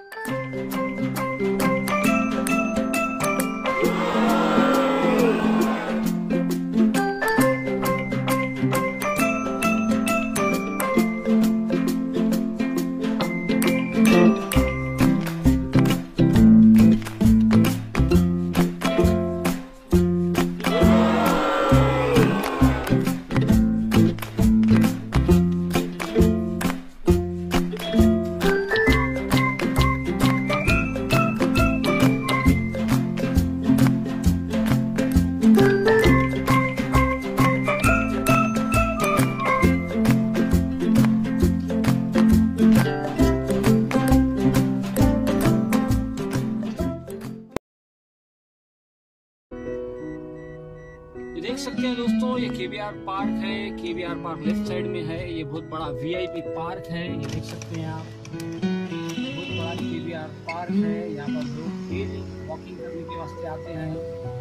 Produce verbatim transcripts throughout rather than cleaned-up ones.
देख सकते हैं दोस्तों, ये केबीआर पार्क है। केबीआर पार्क लेफ्ट साइड में है। ये बहुत बड़ा वीआईपी पार्क है। ये देख सकते हैं आप, बहुत बड़ा केबीआर पार्क है। यहाँ पर लोग डेली वॉकिंग करने के वास्ते आते हैं।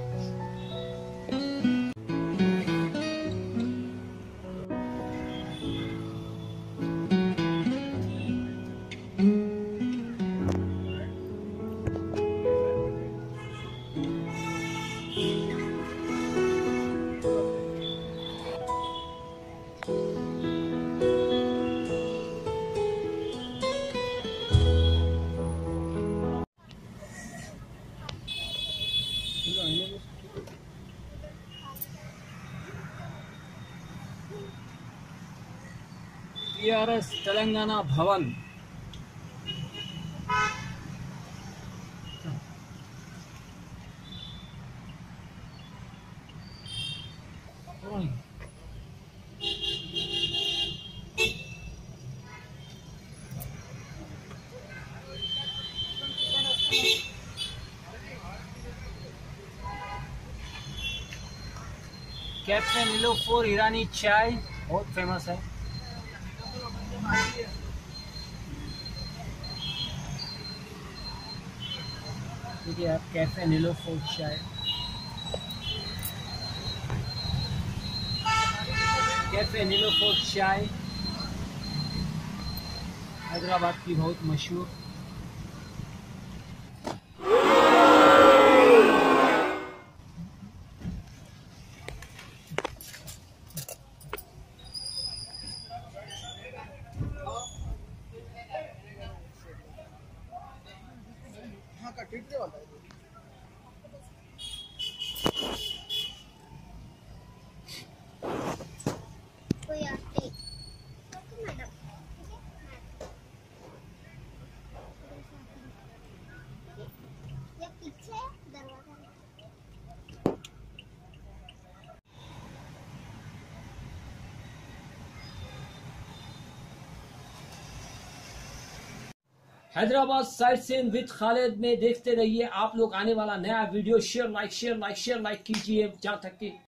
टीआरएस तेलंगाना भवन। कैफे नीलोफर ईरानी चाय बहुत फेमस है। देखिए आप, कैफे नीलोफर चाय, कैफे नीलोफर चाय हैदराबाद की बहुत मशहूर। Hyderabad sight seen with Khalid में देखते रहिए आप लोग। आने वाला नया video share like share like share like कीजिए जहाँ तक कि